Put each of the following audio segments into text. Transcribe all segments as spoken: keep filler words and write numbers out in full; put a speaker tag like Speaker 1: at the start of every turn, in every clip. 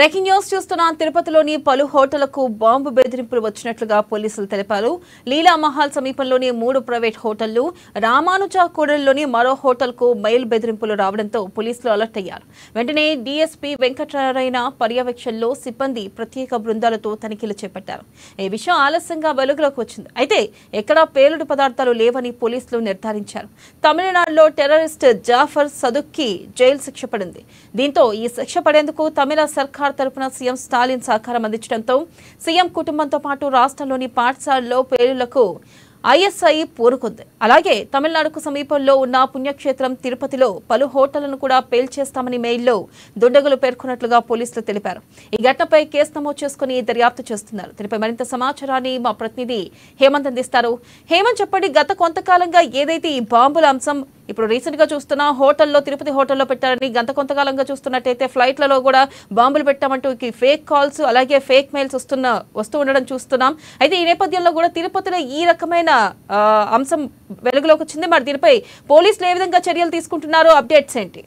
Speaker 1: Breaking news చూస్తున్న తిరుపతిలోని పలు హోటళ్లకు బాంబు బెదిరింపులు వచ్చినట్లుగా పోలీసులు తెలిపారు. లీలా మహల్ సమీపంలోని మూడు ప్రైవేట్ హోటళ్లు, రామానుజ కూడలిలోని మరో హోటల్కు మెయిల్ బెదిరింపులు రావడంతో పోలీసులు అలర్ట్ అయ్యారు. వెంటనే డీఎస్పీ వెంకటనారాయణ పర్యవేక్షణలో సిబ్బంది ప్రత్యేక బృందాలతో తనిఖీలు చేపట్టారు. ఈ విషయం ఆలస్యంగా వెలుగులోకి వచ్చింది. అయితే ఎక్కడా పేలుడు పదార్థాలు లేవని పోలీసులు నిర్ధారించారు. తమిళనాడులో టెర్రరిస్ట్ జాఫర్ సదుక్కి జైలు శిక్ష పడింది. దీంతో ఈ శిక్ష పడేందుకు తమిళ సర్కార్ తరపున సీఎం స్టాలిన్ సహకారం అందించడంతో సీఎం కుటుంబంతో పాటు రాష్ట్రంలోని పాఠశాలల్లో పేలుళ్లకు ఐఎస్ఐ పూరుకుంది. అలాగే తమిళనాడుకు సమీపంలో ఉన్న పుణ్యక్షేత్రం తిరుపతిలో పలు హోటళ్లను కూడా పేల్చేస్తామని మెయిల్లో దుండగులు పేర్కొన్నట్లుగా పోలీసులు తెలిపారు. ఈ ఘటనపై కేసు నమోదు చేసుకుని దర్యాప్తు చేస్తున్నారు. దీనిపై మరింత సమాచారాన్ని మా ప్రతినిధి హేమంత్ అందిస్తారు. హేమంత్, చెప్పండి, గత కొంతకాలంగా ఏదైతే ఈ బాంబుల అంశం ఇప్పుడు రీసెంట్ గా చూస్తున్న హోటల్లో తిరుపతి హోటల్లో పెట్టారని, గత కొంతకాలంగా చూస్తున్నట్టయితే ఫ్లైట్లలో కూడా బాంబులు పెట్టామంటూ ఫేక్ కాల్స్ అలాగే ఫేక్ మెయిల్స్ వస్తున్న వస్తూ ఉండడం చూస్తున్నాం. అయితే ఈ నేపథ్యంలో కూడా తిరుపతిలో ఈ రకమైన అంశం వెలుగులోకి వచ్చింది. మరి దీనిపై పోలీసులు ఏ విధంగా చర్యలు తీసుకుంటున్నారో అప్డేట్స్ ఏంటి?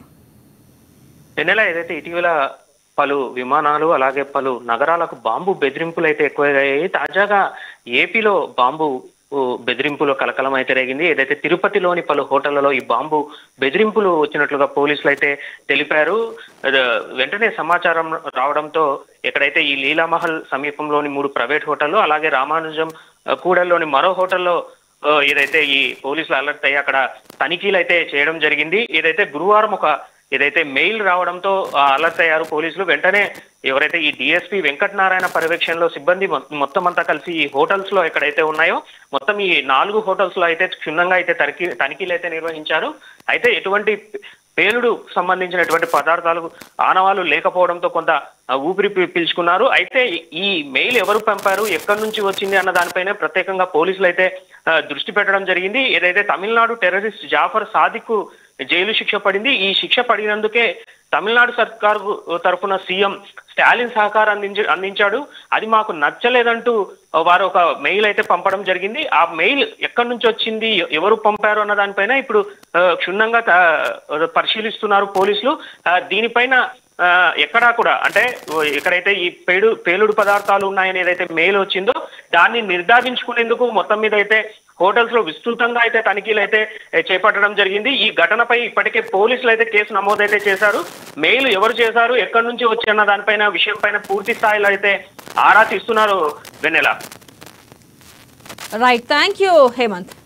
Speaker 2: నెల ఏదైతే ఇటీవల పలు విమానాలు అలాగే పలు నగరాలకు బాంబు బెదిరింపులు అయితే ఎక్కువయ్యాయి. తాజాగా ఏపీలో బాంబు బెదిరింపులు కలకలం అయితే రేగింది. ఏదైతే తిరుపతిలోని పలు హోటళ్లలో ఈ బాంబు బెదిరింపులు వచ్చినట్లుగా పోలీసులు అయితే తెలిపారు. వెంటనే సమాచారం రావడంతో ఎక్కడైతే ఈ లీలామహల్ సమీపంలోని మూడు ప్రైవేట్ హోటళ్లు అలాగే రామానుజం కూడలిలోని మరో హోటల్లో ఏదైతే ఈ పోలీసులు అలర్ట్ అయ్యి అక్కడ తనిఖీలు అయితే చేయడం జరిగింది. ఏదైతే గురువారం ఒక ఏదైతే మెయిల్ రావడంతో అలర్ట్ అయ్యారు పోలీసులు. వెంటనే ఎవరైతే ఈ డిఎస్పీ వెంకటనారాయణ పర్యవేక్షణలో సిబ్బంది మొత్తం అంతా కలిసి ఈ హోటల్స్ లో ఎక్కడైతే ఉన్నాయో మొత్తం ఈ నాలుగు హోటల్స్ లో అయితే క్షుణ్ణంగా అయితే తనిఖీ తనిఖీలు అయితే నిర్వహించారు. అయితే ఎటువంటి పేలుడు సంబంధించినటువంటి పదార్థాలు ఆనవాళ్లు లేకపోవడంతో కొంత ఊపిరి పీల్చుకున్నారు. అయితే ఈ మెయిల్ ఎవరు పంపారు, ఎక్కడి నుంచి వచ్చింది అన్న దానిపైనే ప్రత్యేకంగా పోలీసులు అయితే దృష్టి పెట్టడం జరిగింది. ఏదైతే తమిళనాడు టెర్రరిస్ట్ జాఫర్ సాదిక్ జైలు శిక్ష పడింది. ఈ శిక్ష పడినందుకే తమిళనాడు సర్కారు తరఫున సీఎం స్టాలిన్ సహకారం అందించ అందించాడు అది మాకు నచ్చలేదంటూ వారు ఒక మెయిల్ అయితే పంపడం జరిగింది. ఆ మెయిల్ ఎక్కడి నుంచి వచ్చింది, ఎవరు పంపారు అన్న దానిపైన ఇప్పుడు క్షుణ్ణంగా పరిశీలిస్తున్నారు పోలీసులు. దీనిపైన ఎక్కడా కూడా అంటే ఎక్కడైతే ఈ పేడు పేలుడు పదార్థాలు ఉన్నాయని ఏదైతే మెయిల్ వచ్చిందో దాన్ని నిర్ధారించుకునేందుకు మొత్తం మీద అయితే హోటల్స్ లో విస్తృతంగా అయితే తనిఖీలు అయితే చేపట్టడం జరిగింది. ఈ ఘటనపై ఇప్పటికే పోలీసులు అయితే కేసు నమోదైతే చేశారు. మెయిల్ ఎవరు చేశారు, ఎక్కడి నుంచి వచ్చి అన్న దానిపైన విషయం పైన పూర్తి స్థాయిలో అయితే ఆరా తీస్తున్నారు. Vennela.
Speaker 1: Right, thank you Hemant.